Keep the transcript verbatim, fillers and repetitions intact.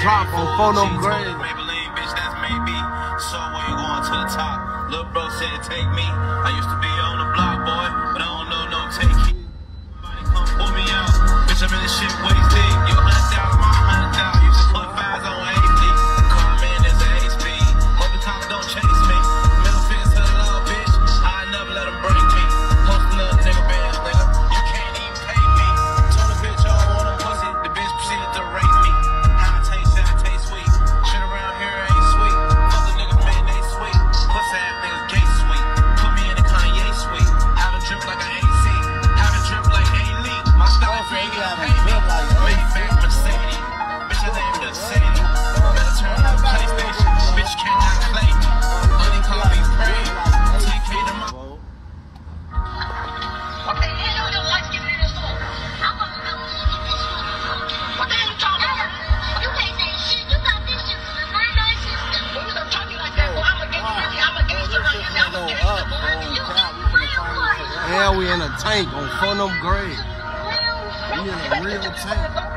drop on phone them grade. Maybelline, bitch, that's maybe. So where you going to the top? Lil' bro said take me. I used to be on the block, boy, but I don't know no take it. Somebody come pull me out. Bitch, I'm in this shit waist deep. You a hundred thousand, my hundred thousand. Used to put fives on eight feet. Car man is a H P. Hope the cops don't chase me. Middle fist to the law, bitch. I never let them break me. Post another nigga bands, nigga. You can't even pay me. Told the bitch I don't want a pussy. The bitch proceeded to rape me. How I taste that, I taste sweet. Shit around here ain't sweet. Other niggas, man, they sweet. Pussy ass niggas gay sweet. Put me in a Kanye suite. Have a drip like an A C. Have a drip like A-League. My style free, you gotta pay me. Maybach Mercedes. Bitch, I named the city. Better turn on PlayStation. Bitch cannot play me. Honey call me prey. T K to my. What the hell your life giving you this for? I want to know what the hell you talking about? You can't say shit. You got this shit from the nine-nine system. When you don't talk like that, boy, I'm a gangster. I'm a gangster right here. I'm a gangster, boy. You got real life. Hell, we in a tank on phone them grade. Real. We in a real tank.